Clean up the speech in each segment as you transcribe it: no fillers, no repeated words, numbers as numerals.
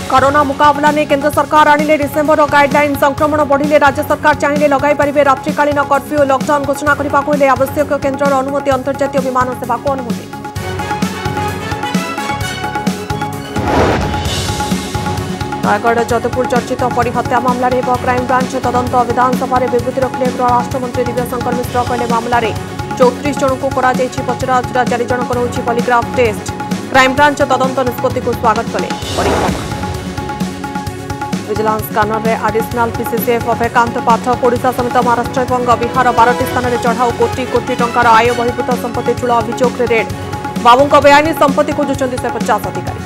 Corona मुकाबला ने केंद्र सरकार आनिले डिसेंबर गाइडलाइन संक्रमण बढ़िले राज्य सरकार चाहिए लगाई पारे रात्रिकालीन कर्फ्यू लॉकडाउन घोषणा करने को आवश्यक केंद्र अनुमति अंतर्जातीय विमान सेवा को अनुमति। रायगढ़ जदपुर चर्चित परी हत्या मामला क्राइम ब्रांच तदंत विधानसभा विवृत्ति रखिले राष्ट्रमंत्री दिव्यशंकर मिश्र कहले मामला 34 जन को पचराउचरा 4 जन होची पॉलीग्राफ टेस्ट। क्राइम ब्रांच तदंत निष्पत्ति को स्वागत कले। विजिलेंस स्कानर रे एडिशनल पीसीसीएफ अभयकांत पाठक ओडिशा समेत महाराष्ट्र और बिहार 12टी स्थान में चढ़ाऊ कोटी कोटी टंकार आय बहिर्भूत संपत्ति ठूल अभियोग रेड। बाबू बेआईन संपत्ति खोजुंट से 50 अधिकारी।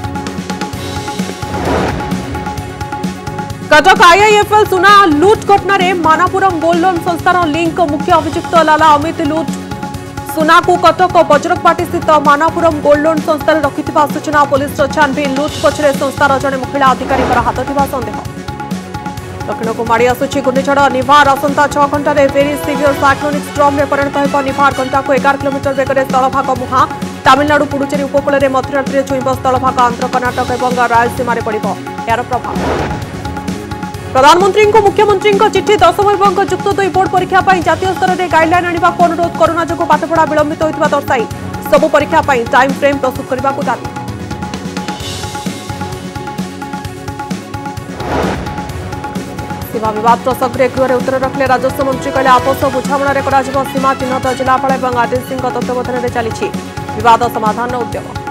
कटक आईआईएफएल सुना लुट घटना रे मानापुरम गोल्ड लोन संस्थार लिंक मुख्य अभियुक्त लाला अमित लुट सुना को कटक बजरकपाटी स्थित मानापुरम गोल्ड लोन संस्थार रखिथिबा सूचना पुलिस छानबीन लुट पछरे संस्थार जड़े महिला अधिकारी हाथ थिबा संदेह। दक्षिण को माड़ी आसुछि घूर्णिझड़ निभार आसंता 6 घंटा वेरी सिवियर साइक्लोनिक स्ट्रॉम में परिणत हो निभार घंटा को 11 किलोमीटर वेगर स्थलभाग मुहां तमिलनाडु पुडुचेरी उपकूल में मध्यरात्रि छुईब स्थलभाग आंध्र कर्णाटक और रायलसीमा पड़ो यार प्रभाव। प्रधानमंत्री को मुख्यमंत्री चिठी 10 और युक्त 2 बोर्ड परीक्षा जातीय स्तर में गाइडलाइन आने को अनुरोध। कोरोना जो पाठपढ़ा विलंबित होता दर्शाई सबु परीक्षा टाइम फ्रेम प्रस्तुत करने को दाबी। सीमा विवाद प्रसंग में गृह उत्तर रखिले राजस्व मंत्री कहले आपस बुझामणा सीमा चिन्हित जिलापाल और आरडीसी तत्वावधान में चली विवाद समाधान उद्यम।